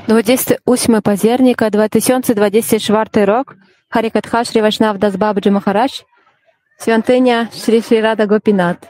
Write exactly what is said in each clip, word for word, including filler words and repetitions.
двадцятого восьмого пазерника, две тысячи двадцать четвёртый рок, Харикатха Шри Вайшнав Дас Бабаджи Махарадж, Святыня Шри Шри Рада Гопинат.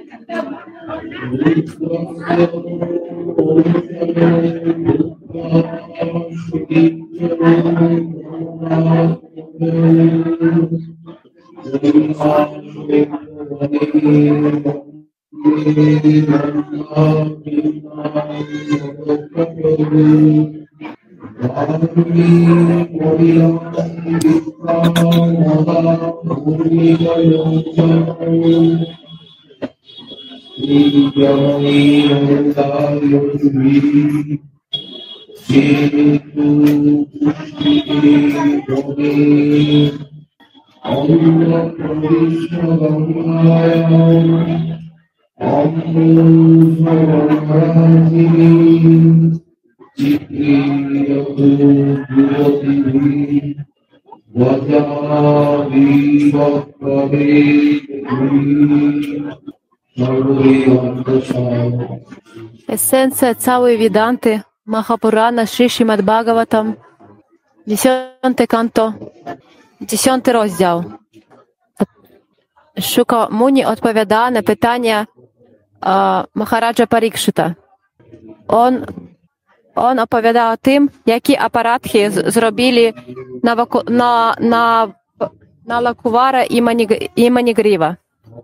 Esencja całej Vedanty, Mahapurana, Shri Śrīmad Bhagavatam, dziesiąty kanto, dziesiąty rozdział. Shuka Muni odpowiada na pytania uh, Maharadża Parikshita. On, on opowiada o tym, jakie aparatki z, zrobili na, na, na, na Lakuvara i, Manig, i Manigriva.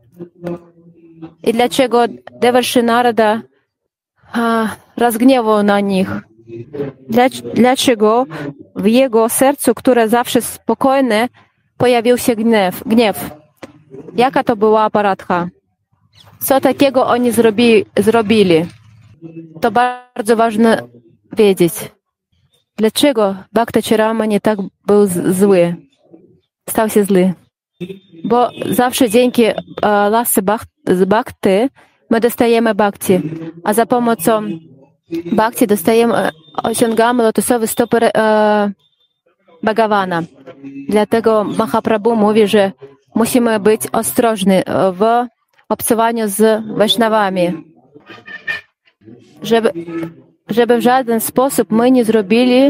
I dlaczego Devarshi Narada uh, rozgniewał na nich? Dlaczego w jego sercu, które zawsze spokojne, pojawił się gniew? gniew? Jaka to była aparatka? Co takiego oni zrobi, zrobili? To bardzo ważne wiedzieć. Dlaczego Bhakta nie tak był zły? Stał się zły. Bo zawsze dzięki uh, lasce Bhakty my dostajemy Bhakti, a za pomocą Bhakti dostajemy, osiągamy lotusowe stopy uh, Bhagavana. Dlatego Mahaprabhu mówi, że musimy być ostrożni w obcowaniu z Vaishnavami, żeby, żeby w żaden sposób my nie zrobili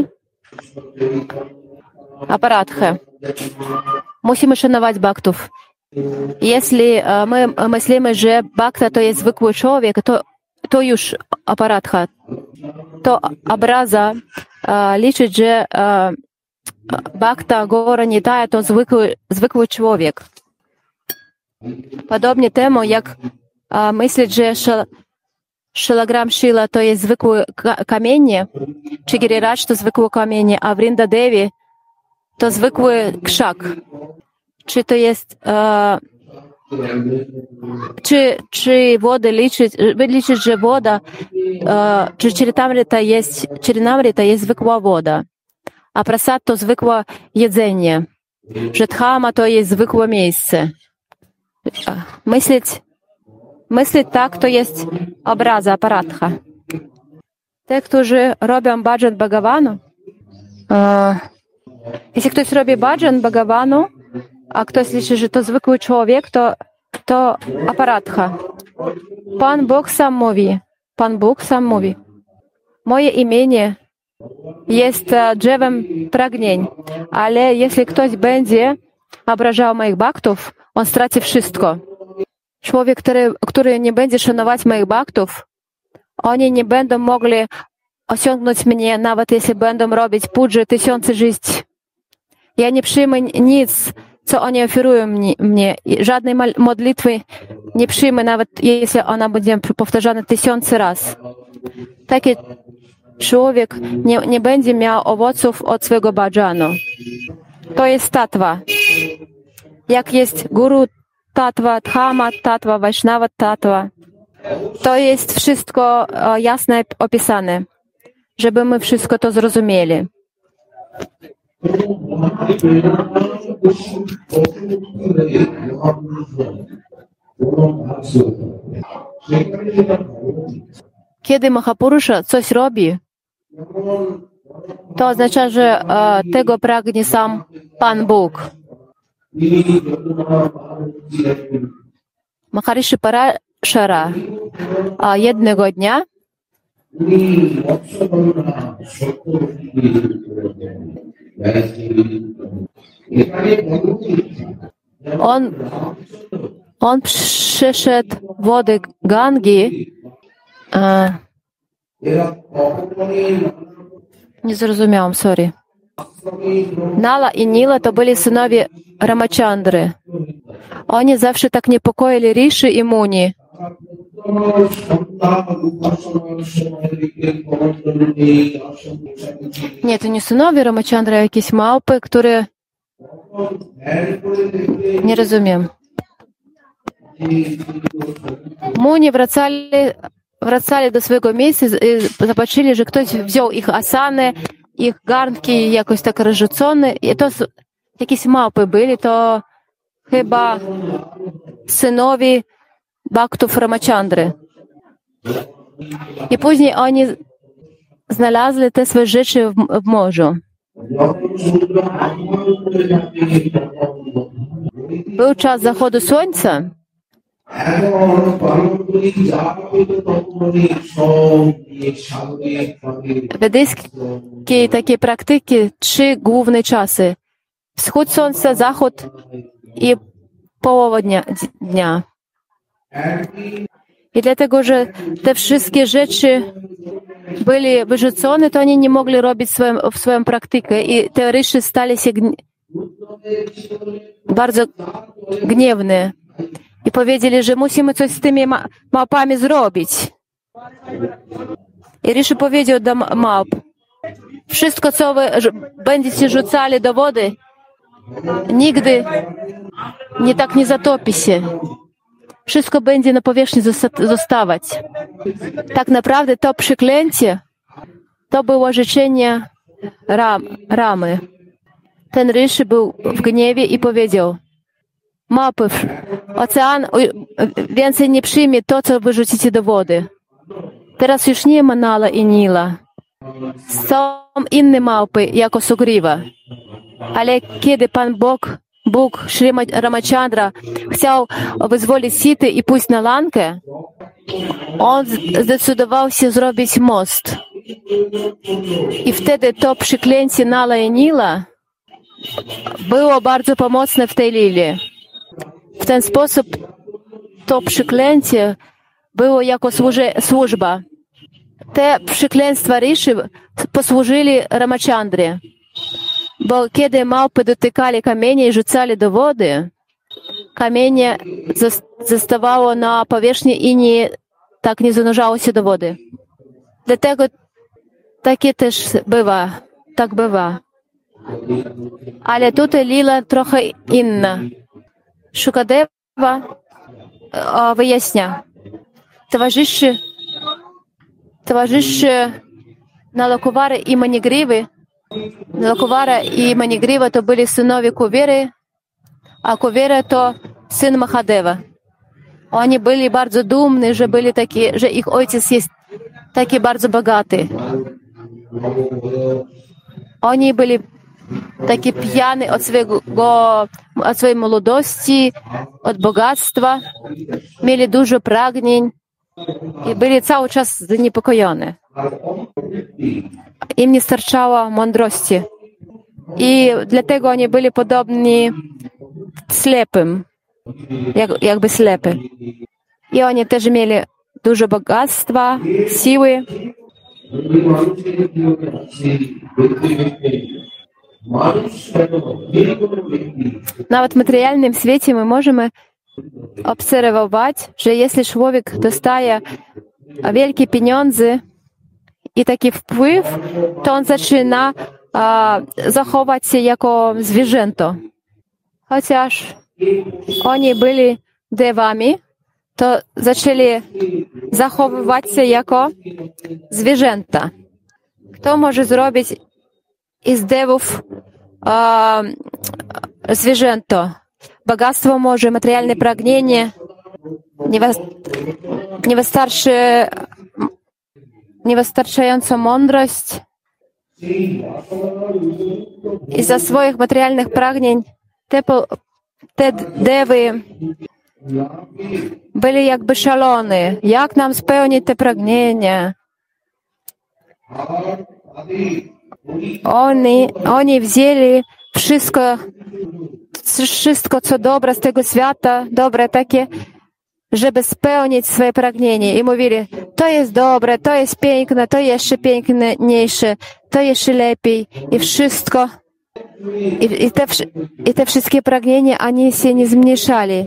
aparatkę. Musimy szanować Bhaktów. Jeśli my myślimy, że Bhakta to jest zwykły człowiek, to, to już aparatka. To obraza liczyć, że Bhakta Gora Nitaya to zwykły, zwykły człowiek. Podobnie temu, jak a, myśleć, że Shalagram Shila to jest zwykłe kamienie, czy Giriraj to zwykłe kamienie, a Vrinda Devi to zwykły krzak. Czy to jest, a, czy, czy wodę liczyć, liczyć, że woda, a, czy Charitamrita jest, Charitamrita jest zwykła woda, a prasad to zwykłe jedzenie, że Dhama to jest zwykłe miejsce. Myśleć, myśleć tak, to jest obraza, aparatka. Te, którzy robią bhajan Bhagavanu, uh, jeśli ktoś robi bhajan Bhagavanu, a ktoś liczy, że to zwykły człowiek, to, to aparatka. Pan Bóg sam mówi, Pan Bóg sam mówi, moje imię jest drzewem pragnień, ale jeśli ktoś będzie obrażał moich bhaktów, on straci wszystko. Człowiek, który, który nie będzie szanować moich bhaktów, oni nie będą mogli osiągnąć mnie, nawet jeśli będą robić pudży tysiące żyć. Ja nie przyjmę nic, co oni oferują mnie. Żadnej modlitwy nie przyjmę, nawet jeśli ona będzie powtarzana tysiące razy. Taki człowiek nie, nie będzie miał owoców od swego bhajanu. To jest tattva. Jak jest Guru tattva, Dhama tattva, Vaishnava tattva. To jest wszystko jasno opisane, żeby my wszystko to zrozumieli. Kiedy Mahapurusha coś robi, to oznacza, że uh, tego pragnie sam Pan Bóg. Maharishi Parashara uh, jednego dnia On, on przyszedł wody Gangi. A, nie zrozumiałam, sorry. Nala i Nila to byli synowie Ramachandry. Oni zawsze tak niepokoili Rishi i Muni. Nie, to nie synowie Ramachandry, a jakieś małpy, które... Nie rozumiem. Muni wracali, wracali do swojego miejsca i zobaczyli, że ktoś wziął ich asany, ich garnki jakoś tak rozrzucone. I to jakieś małpy byli, to chyba synowie Bhaktów Ramachandry. I później oni znalazli te swoje rzeczy w, w morzu. Był czas zachodu słońca. Ведические takie praktyki, trzy główne czasy. Wschód słońca, zachód i połowa dnia. dnia. I dlatego, że te wszystkie rzeczy byli wyrzucone, to oni nie mogli robić swoją, w swoją praktykę. I te ryszy stali się gnie... bardzo gniewne. I powiedzieli, że musimy coś z tymi ma małpami zrobić. I Rishi powiedział do małp, wszystko, co wy będziecie rzucali do wody, nigdy nie tak nie zatopi się. Wszystko będzie na powierzchni zostawać. Tak naprawdę to przeklęcie, to było życzenie Ram, Ramy. Ten Rishi był w gniewie i powiedział, małpy, ocean więcej nie przyjmie to, co wyrzucicie do wody. Teraz już nie ma Nala i Nila. Są inne małpy, jako Sugriva. Ale kiedy Pan Bóg, Bóg Shri Ramachandra chciał wyzwolić Sity i pójść na Lankę, on zdecydował się zrobić most. I wtedy to przeklęcie Nala i Nila było bardzo pomocne w tej lili. W ten sposób to przeklęcie było jako służba. Te przekleństwa Rishi posłużyli Ramachandrze, bo kiedy małpy dotykali kamienia i rzucali do wody, kamienie zostawało na powierzchni i nie, tak nie zanurzało się do wody. Dlatego takie też bywa, tak bywa. Ale tutaj lila trochę inna. Shukadeva wyjaśnia. Towarzyszy, towarzyszy Nalakuvary i Manigriwy. Nalakuvara i Manigriva to byli synowie Kuvery, a Kuvera to syn Mahadeva. Oni byli bardzo dumni, że byli taki, że ich ojciec jest taki bardzo bogaty. Oni byli taki pijani od swojego, od swojej młodości, od bogactwa, mieli dużo pragnień i byli cały czas zaniepokojeni. Im nie starczało mądrości. I dlatego oni byli podobni ślepym, jak, jakby ślepy. I oni też mieli dużo bogactwa, siły. Nawet w materialnym świecie my możemy obserwować, że jeśli człowiek dostaje wielkie pieniądze i taki wpływ, to on zaczyna a, zachować się jako zwierzęta. Chociaż oni byli dewami, to zaczęli zachowywać się jako zwierzęta. Kto może zrobić z dewów a, zwierzęta? Bogactwo może, materialne pragnienie, niewystarczy, niewystarczająca mądrość. I za swoich materialnych pragnień te, te dewy byli jakby szalone. Jak nam spełnić te pragnienia? Oni, oni wzięli wszystko, wszystko, co dobre z tego świata, dobre takie, żeby spełnić swoje pragnienie. I mówili, to jest dobre, to jest piękne, to jeszcze piękniejsze, to jeszcze lepiej. I wszystko, i, i, te, i te wszystkie pragnienia, oni się nie zmniejszali.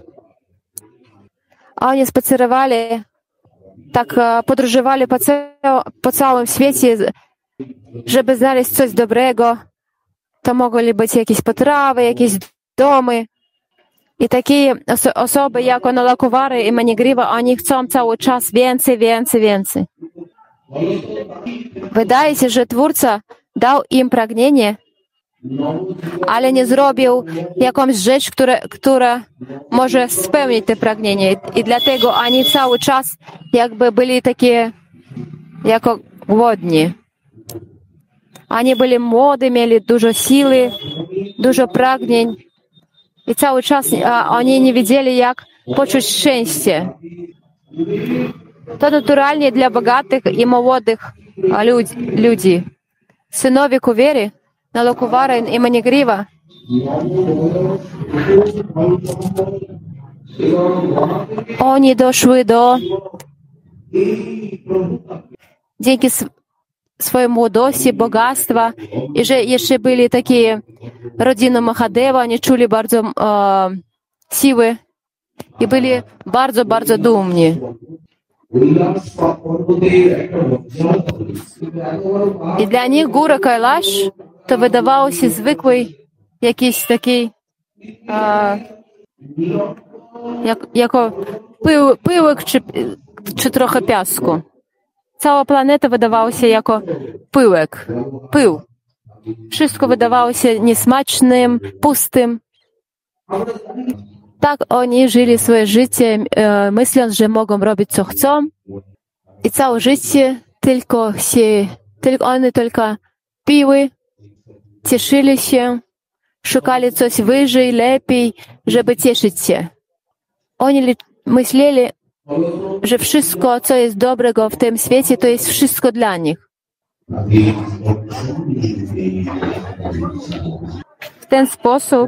Oni spacerowali, tak podróżowali po, cał, po całym świecie, żeby znaleźć coś dobrego. To mogły być jakieś potrawy, jakieś domy. I takie oso- osoby, jak Anolokuvara i Manigriva, oni chcą cały czas więcej, więcej, więcej. Wydaje się, że Twórca dał im pragnienie, ale nie zrobił jakąś rzecz, która, która może spełnić te pragnienie. I dlatego oni cały czas jakby byli takie jako głodni. Oni byli młody, mieli dużo siły, dużo pragnień. I cały czas a, oni nie wiedzieli, jak poczuć szczęście. To naturalnie dla bogatych i młodych ludzi. ludzi. Synowie Кувери, Anolokuvara i Manigriva, oni doszły do, dzięki swojej młodości, bogactwa, i że jeszcze byli takie rodziny Mahadeva, oni czuli bardzo e, siły i byli bardzo, bardzo dumni. I dla nich góra Kailash to wydawało się zwykłej jakiś taki e, jak, jako pył, pyłek czy, czy trochę piasku. Cała planeta wydawała się jako pyłek, pył. Wszystko wydawało się niesmacznym, pustym. Tak oni żyli swoje życie, e, myśląc, że mogą robić co chcą. I całe życie tylko się, tylko oni tylko piły, cieszyli się, szukali coś wyżej, lepiej, żeby cieszyć się. Oni myśleli, że wszystko, co jest dobrego w tym świecie, to jest wszystko dla nich. W ten sposób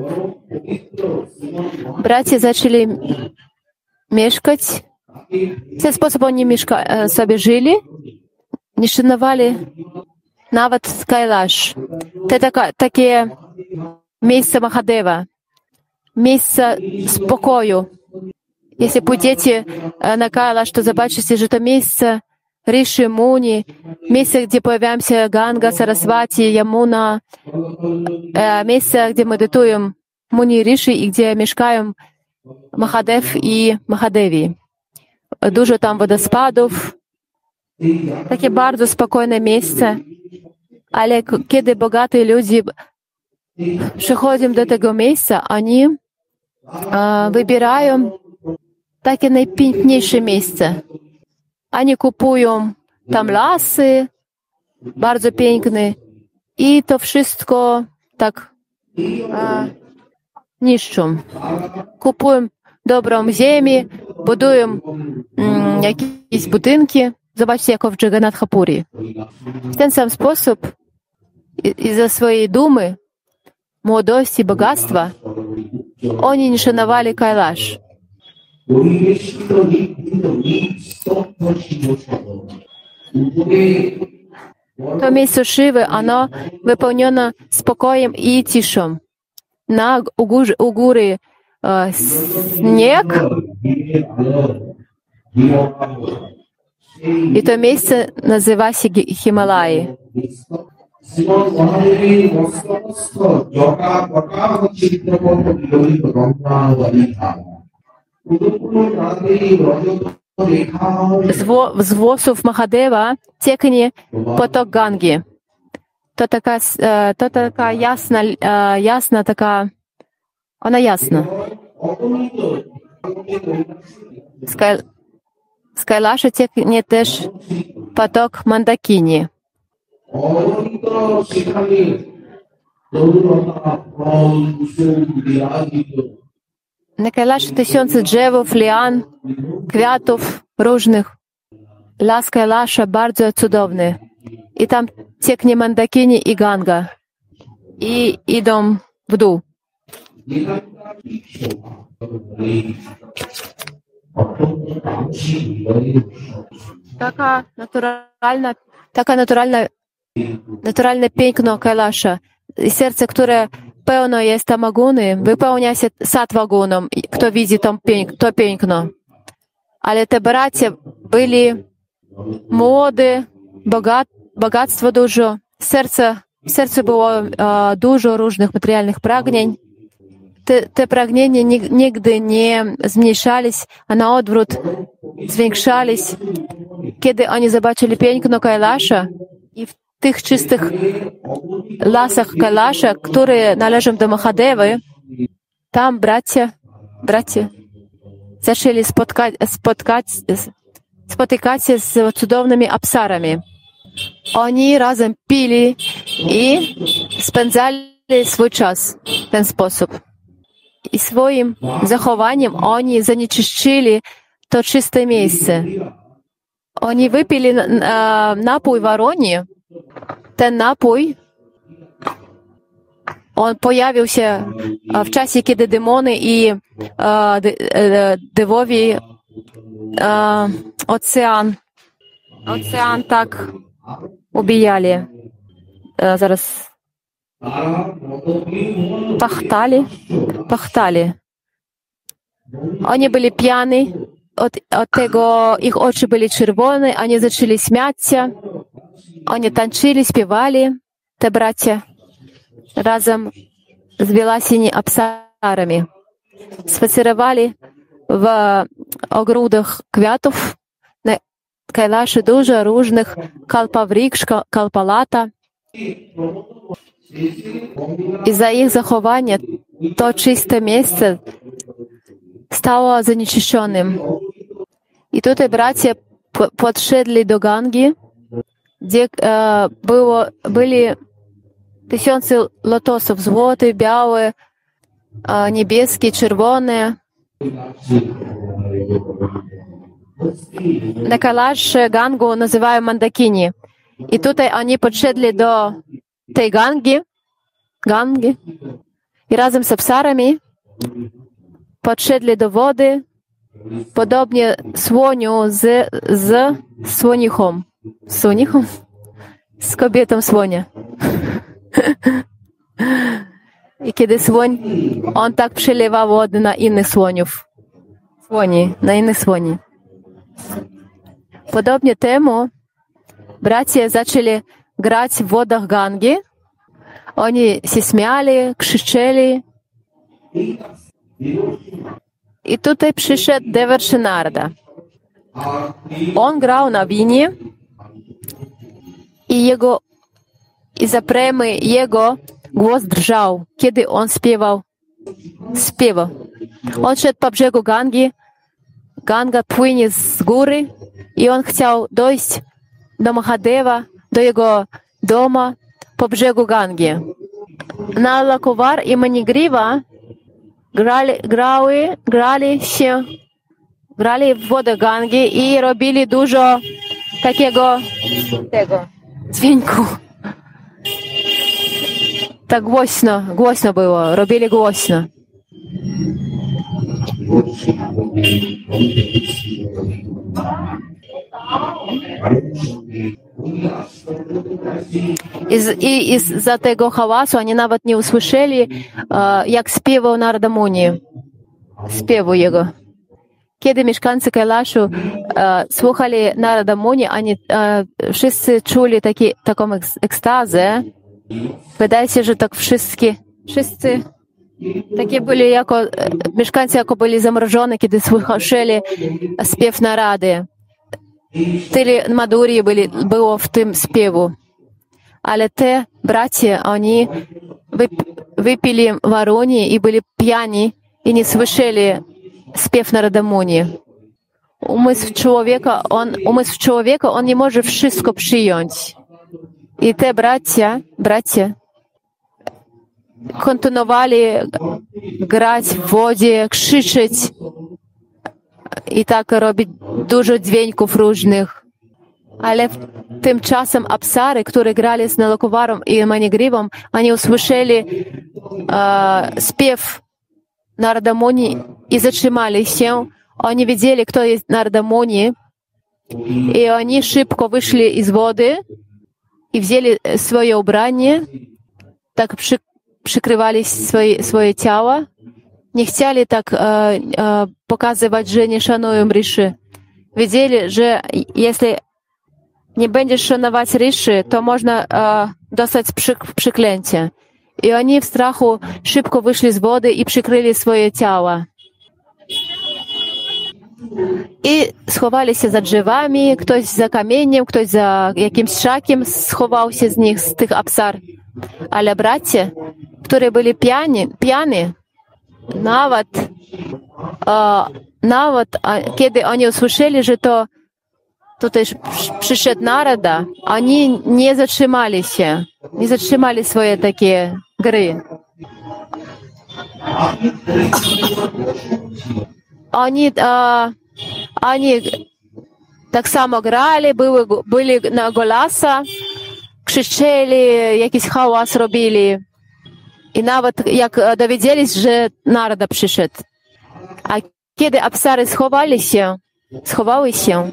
bracia zaczęli mieszkać. W ten sposób oni mieszka- sobie żyli, nie szanowali nawet Kailash. To taka, takie miejsce Mahadeva, miejsce spokoju. Jeśli pójdziecie na Kailash, to zobaczycie, że to miejsce Rishi, Muni, miejsce, gdzie pojawiają się Ганга, Saraswati, Yamuna, miejsce, gdzie medytują Muni, Rishi i gdzie mieszkają Mahadev i Mahadevi. Dużo tam wodospadów. Takie bardzo spokojne miejsce. Ale kiedy bogaci ludzie przychodzą do tego miejsca, oni wybierają takie najpiękniejsze miejsce. Oni kupują tam lasy, bardzo piękne, i to wszystko tak a, niszczą. Kupują dobrą ziemię, budują mm, jakieś budynki. Zobaczcie, jak w Jagannath Puri. W ten sam sposób, из-за swojej dumy, młodości, bogactwa, oni nie szanowali Kailash. To miejsce Shiwy, ono wypełnione spokojem i ciszą. Na u góry, u góry e, śnieg. I to miejsce nazywa się Himalaji. Z, wo- z włosów Mahadeva cieknie potok Gangi. To taka, to taka jasna, jasna taka, ona jasna. Z, Kai, z Kailasha cieknie też potok Mandakini. Na Kailaszu tysiące drzewów, lian, kwiatów różnych. Las Kailasha bardzo cudowny. i tam cieknie Mandakini i Ganga i idą w dół. Taka naturalna, taka naturalna, naturalne piękno Kailasza i serce, które pełno jest tamaguny, wypełnia się sattvaguną, kto widzi to, pięk, to piękno. Ale te bracia byli młode, bogat, bogactwo dużo, serce, w sercu było uh, dużo różnych materialnych pragnień. Te, te pragnienia nigdy nie zmniejszались, a na odwrót zwiększались. Kiedy oni zobaczyli piękno Kailasza i w tych czystych lasach Kailasza, które należą do Mahadewy, tam bracia, bracia zaczęli spotkać, spotkać, spotykać się z cudownymi apsarami. Oni razem pili i spędzali swój czas w ten sposób. I swoim zachowaniem oni zanieczyszczyli to czyste miejsce. Oni wypili napój Waroni. Ten napój on pojawił się w czasie, kiedy demony i dewowi ocean, ocean tak ubijali. Zaraz Pachtali, pachtali. Oni byli pijani, od, od tego ich oczy byli czerwone, oni zaczęli śmiać, oni tańczyli, śpiewali, te bracia, razem z Wilasini apsarami. Spacerowali w ogródach kwiatów, na Kailaszy dużo różnych kalpawriksz, kalpalata. I za ich zachowanie to czyste miejsce stało zanieczyszczonym. I tutaj bracia podszedli do Gangi, gdzie e, było, byli tysiące lotosów, złote, białe, e, niebieskie, czerwone. Na Kailasze Gangę nazywają Mandakini. I tutaj oni podszedli do tej Gangi, Gangi i razem z apsarami podszedli do wody, podobnie słoniu z, z słonichą. Słonichą? Z kobietą słonia. I kiedy słoń, on tak przelewa wodę na innych słoniów. Słoni, na innych słoni. Podobnie temu bracia zaczęli grać w wodach Gangi. Oni się śmiali, krzyczeli. I tutaj przyszedł Devarshi Narada. On grał na winie i jego i za premy jego głos drżał, kiedy on śpiewał. Śpiewał. On szedł po brzegu Gangi. Ganga płynie z góry i on chciał dojść do Mahadeva, do jego domu po brzegu Gangi. Nalakowar i Manigriva grali, grały, grali się, grali w wodę Gangi i robili dużo takiego tego dźwięku. Tak głośno, głośno było, robili głośno. I, z, i, i za tego hałasu oni nawet nie usłyszeli, uh, jak śpiewał Narada Muni, śpiewu jego. Kiedy mieszkańcy Kailaszu uh, słuchali Narada Muni, oni uh, wszyscy czuli taki, taką ekstazę. Wydaje się, że tak wszystkie, wszyscy takie byli jako, mieszkańcy jako byli zamrożone, kiedy słyszeli śpiew Narady. Tyle madurii byli, było w tym śpiewu. Ale te bracia, oni wypili Waroni i byli pijani i nie słyszeli śpiew Narada Muni. Umysł człowieka, on, umysł człowieka, on nie może wszystko przyjąć. I te bracia, bracia kontynuowali grać w wodzie, krzyczeć i tak robić dużo dźwięków różnych. Ale tymczasem Apsary, które grali z Nalokuwarą i Манигривом, они услышали э, спев Нарада-Муни и zatrzymali się. Oni wiedzieli, kto jest Нарада-Муни, i oni szybko wyszli z wody i wzięli swoje ubranie, tak przy, przykrywali swoje, swoje ciała. Nie chcieli tak e, e, pokazywać, że nie szanują Riszy. Wiedzieli, że jeśli nie będziesz szanować Riszy, to można e, dostać przyk- przyklęcie. I oni w strachu szybko wyszli z wody i przykryli swoje ciała. I schowali się za drzewami, ktoś za kamieniem, ktoś za jakimś szakiem schował się z nich, z tych Apsar. Ale bracia, którzy byli pijani, pijani nawet, e, nawet e, kiedy oni usłyszeli, że to tutaj przyszedł Narada, oni nie zatrzymali się, nie zatrzymali swoje takie gry. Oni, e, oni tak samo grali, byli, byli na golasa, krzyczeli, jakiś hałas robili. I nawet jak dowiedzieli, że Narada przyszedł. A kiedy Apsary schowali się, schowały się,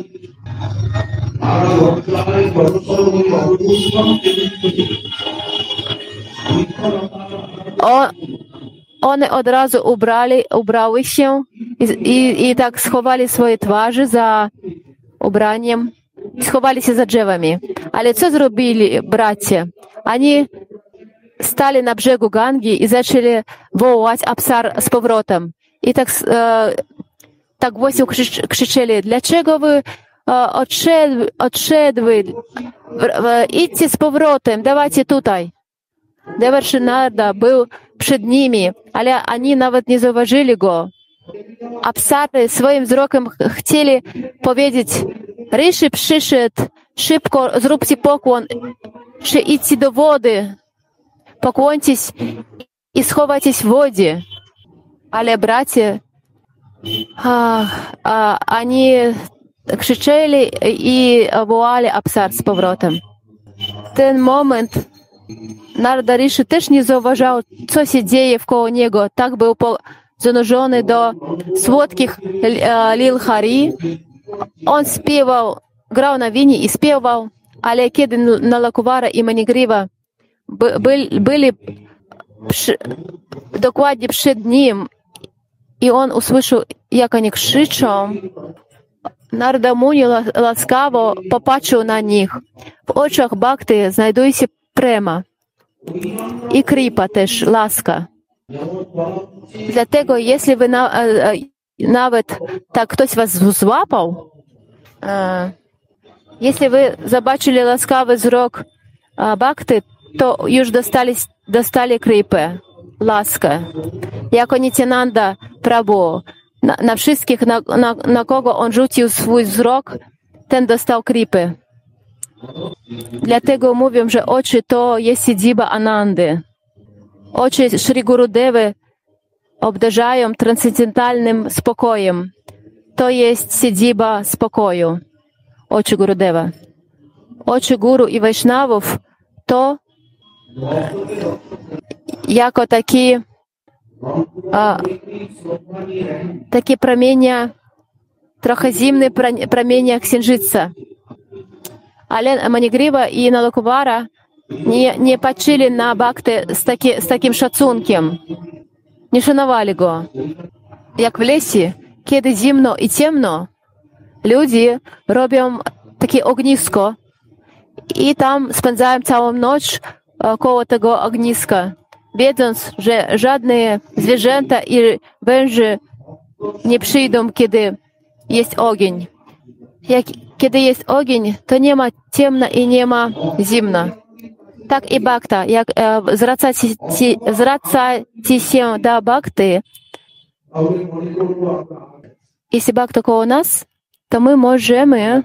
o, one od razu ubrali, ubrały się i, i, i tak schowali swoje twarze za ubraniem, schowali się za drzewami. Ale co zrobili bracia? Oni stali na brzegu Gangi i zaczęli wołać Apsar z powrotem. I tak, e, tak głośno krzycz, krzyczeli, dlaczego wy e, odszedł, odszedły? Idźcie z powrotem, dawajcie tutaj. Dewarszy Narada był przed nimi, ale oni nawet nie zauważyli go. Apsary swoim wzrokiem chcieli powiedzieć, Rishi przyszedł, szybko zróbcie pokłon, czy idźcie do wody, pokłonьтесь i schowajcie w wodzie. Ale bracia, a, a, oni krzyczeli i wołali Apsar z powrotem. Ten moment Narada Rishi też nie zauważał, co się dzieje wkoło niego. Tak był zanurzony do słodkich lil Hari. On śpiewał, grał na winie i śpiewał, ale kiedy Nalakuvara i Manigriva by, byli przy, dokładnie przed nim i on usłyszał, jak oni krzyczą, Narada-Muni łaskawo popatrzył na nich. W oczach Bhakty znajduje się prema i kripa też, laska. Dlatego, jeśli wy na, nawet tak ktoś was złapał, jeśli wy zobaczyli łaskawy wzrok Bhakty, to już dostali, dostali kripę, laskę. Jako Nityananda Prabhu, na, na wszystkich, na, na, na kogo on rzucił swój wzrok, ten dostał kripę. Dlatego mówią, że oczy to jest siedziba Anandy. Oczy Shri Gurudevy obdarzają transcendentalnym spokojem. To jest siedziba spokoju. Oczy Gurudeva. Oczy Guru i Vaishnavów to jako taki a, takie promienia, trochę zimne promienia księżyca. Ale Manigriva i Nalakuvara nie, nie patrzyli na Bhakty z, taki, z takim szacunkiem. Nie szanowali go. Jak w lesie, kiedy zimno i ciemno, ludzie robią takie ognisko i tam spędzają całą noc koło tego ogniska, wiedząc, że żadne zwierzęta i węże nie przyjdą, kiedy jest ogień. Jak, kiedy jest ogień, to nie ma ciemna i nie ma zimna. Tak i Bhakta. Jak e, zwracacie, zwracacie się do Bhakty, jeśli Bhakta koło nas, to my możemy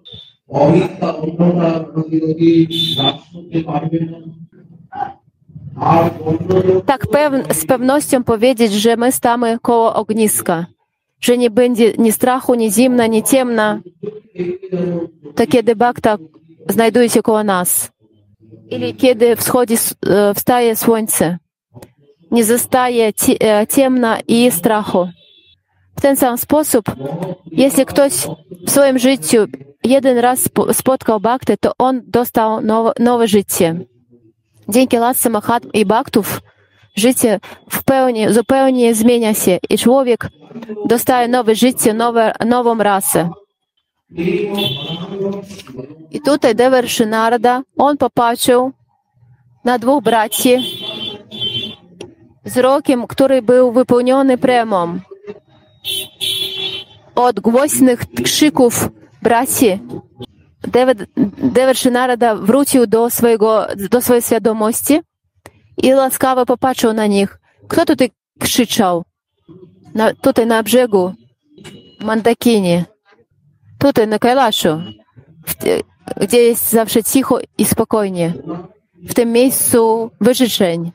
tak pew- z pewnością powiedzieć, że my stamy koło ogniska, że nie będzie ni strachu, ni zimna, ni ciemna, to kiedy bhakta znajduje się koło nas, ili kiedy wschodzi, wstaje słońce, nie zostaje ciemna i strachu. W ten sam sposób, jeśli ktoś w swoim życiu jeden raz spotkał bhaktę, to on dostał nowe, nowe życie. Dzięki lasce Mahatm i bhaktów życie w pełni, zupełnie zmienia się i człowiek dostaje nowe życie, nowe, nową rasę. I tutaj Devarshi Narada, on popatrzył na dwóch braci wzrokiem, który był wypełniony premią. Od głośnych krzyków braci Devarshi Narada wrócił do, swojego, do swojej świadomości i łaskawie popatrzył na nich. Kto tutaj krzyczał? Na, tutaj na brzegu Mandakini. Tutaj na Kailaszu, gdzie jest zawsze cicho i spokojnie. W tym miejscu wyrzeczeń.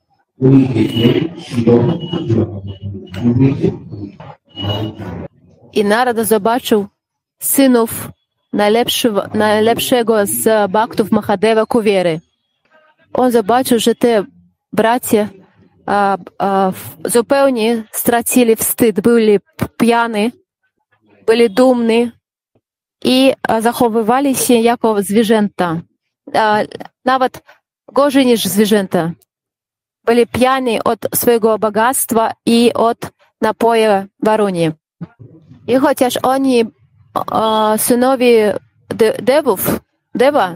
I Narada zobaczył synów najlepszego, najlepszego z bhaktów Mahadeva Kuwery. On zobaczył, że te bracia a, a, zupełnie stracili wstyd, byli pijani, byli dumni i zachowywali się jako zwierzęta. A, nawet gorzej niż zwierzęta. Byli pijani od swojego bogactwa i od napoju Waruni. I chociaż oni a, synowie de, devów, deva,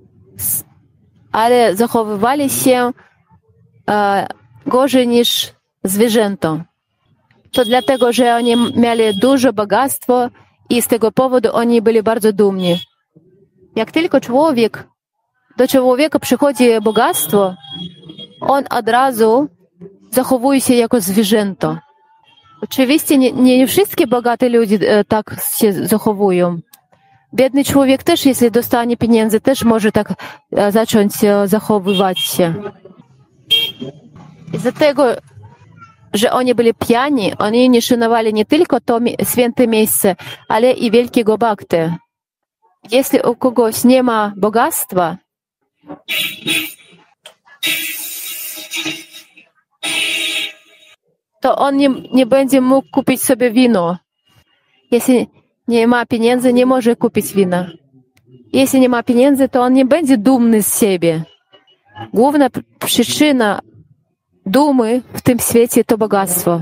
ale zachowywali się a, gorzej niż zwierzęta. To dlatego, że oni mieli dużo bogactwa i z tego powodu oni byli bardzo dumni. Jak tylko człowiek, do człowieka przychodzi bogactwo, on od razu zachowuje się jako zwierzęta. Oczywiście nie, nie wszystkie bogate ludzie tak się zachowują. Biedny człowiek też, jeśli dostanie pieniędzy, też może tak zacząć zachowywać się. I dlatego, że oni byli pijani, oni nie szanowali nie tylko to święte miejsce, ale i wielkiego bhakty. Jeśli u kogoś nie ma bogactwa, to on nie, nie będzie mógł kupić sobie wino. Jeśli nie ma pieniędzy, nie może kupić wina. Jeśli nie ma pieniędzy, to on nie będzie dumny z siebie. Główna przyczyna dumy w tym świecie to bogactwo.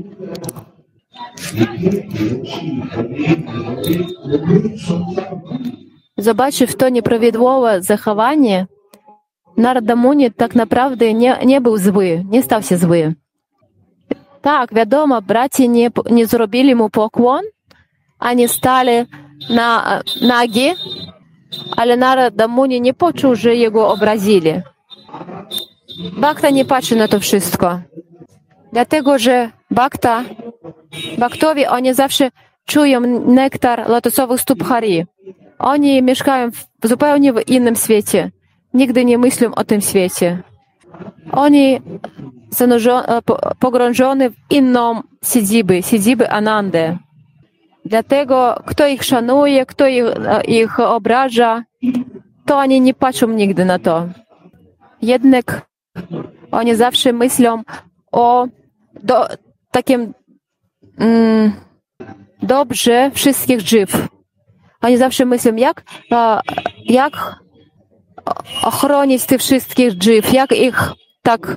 Zobaczyв to nieprawidłowe zachowanie, Narada Muni tak naprawdę nie, nie był zły, nie stał się zły. Tak, wiadomo, bracia nie, nie zrobili mu pokłon, ani stali na nagi, ale Narada Muni nie poczuł, że jego obrazili. Bhakta nie patrzy na to wszystko. Dlatego, że bhakta, bhaktowie, oni zawsze czują nektar lotosowych stóp Hari. Oni mieszkają w zupełnie w innym świecie. Nigdy nie myślą o tym świecie. Oni pogrążeni w inną siedzibę, siedzibę Anandy. Dlatego, kto ich szanuje, kto ich, ich obraża, to oni nie patrzą nigdy na to. Jednak oni zawsze myślą o do, takim mm, dobrze wszystkich żyw. Oni zawsze myślą, jak, jak ochronić tych wszystkich żyw, jak ich tak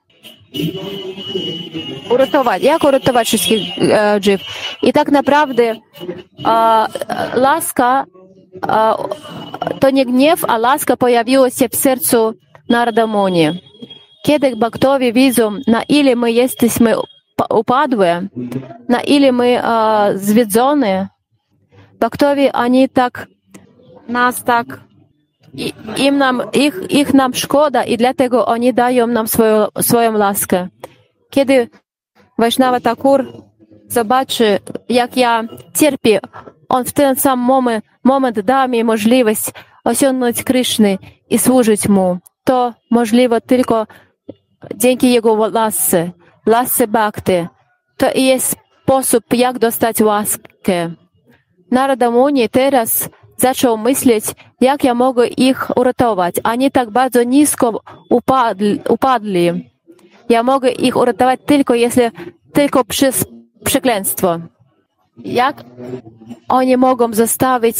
uratować, jak uratować wszystkich e, żyw. I tak naprawdę e, laska, e, to nie gniew, a laska pojawiła się w sercu Narada Muni. Kiedy bhaktowie widzą, na ile my jesteśmy upadłe, na ile my e, zwiedzone, bhaktowie, oni tak, nas tak, i, im nam, ich, ich nam szkoda i dlatego oni dają nam swoją, swoją laskę. Kiedy Vaishnava Thakur zobaczy, jak ja cierpię, on w ten sam moment, moment da mi możliwość osiągnąć Kryszny i służyć mu. To możliwe tylko dzięki jego lasce, lasce bhakty. To jest sposób, jak dostać łaskę. Narada Muni teraz zaczął myśleć, jak ja mogę ich uratować. Oni tak bardzo nisko upadli. upadli. Ja mogę ich uratować tylko, jeśli tylko przez przekleństwo. Jak oni mogą zostawić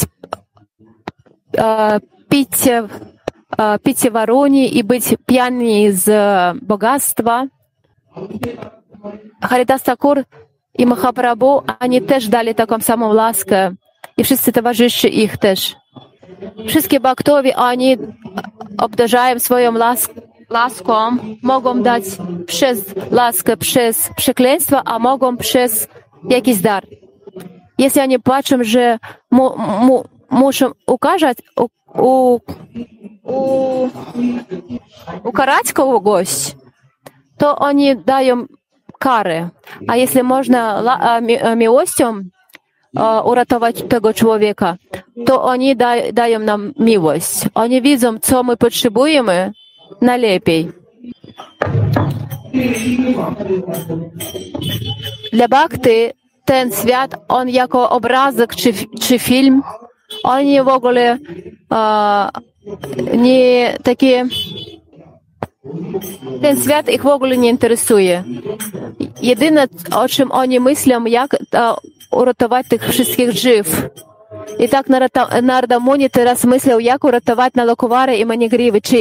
e, picie, e, picie waruni i być pijani z bogactwa? Haridas Thakur i Mahaprabhu, oni też dali taką samą laskę. I wszyscy towarzysze ich też. Wszystkie bhaktowie, oni obdarzają swoją las laską, mogą dać przez laskę, przez przekleństwo, a mogą przez jakiś dar. Jeśli oni patrzą, że mu, mu, muszą ukazać, u, u, u, ukarać kogoś, to oni dają karę. A jeśli można la, mi, miłością uratować tego człowieka, to oni da, dają nam miłość. Oni widzą, co my potrzebujemy najlepiej. Dla bhakty ten świat, on jako obrazek czy, czy film, oni w ogóle uh, nie takie. Ten świat ich w ogóle nie interesuje. Jedyne, o czym oni myślą, jak uh, uratować tych wszystkich żyw. I tak Narada Muni teraz myślał, jak uratować Nalakuvara i Manigriwy. Czy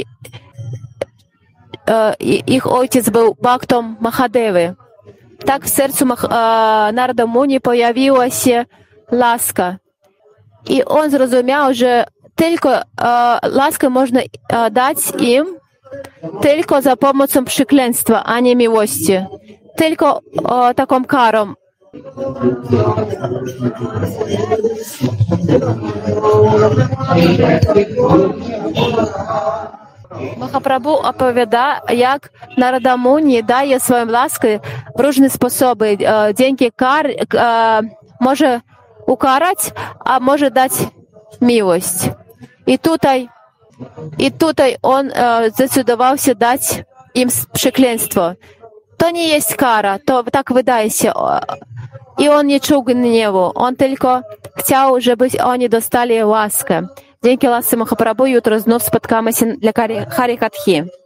uh, ich ojciec był bhaktą Mahadevy. Tak w sercu uh, Narada Muni pojawiła się laska. I on zrozumiał, że tylko uh, laskę można uh, dać im tylko za pomocą przekleństwa, a nie miłości. Tylko uh, taką karą. Mahaprabhu opowiada, jak Narada Muni daje swoją laskę w różne sposoby. Dzięki kar może ukarać, a może dać miłość. I tutaj, i tutaj on zdecydował się dać im przekleństwo. To nie jest kara, to tak wydaje się. I on nie czuł gniewu. On tylko chciał, żeby oni dostali łaskę. Dzięki łasce Mahaprabhu jutro znów spotkamy się dla Harikathy.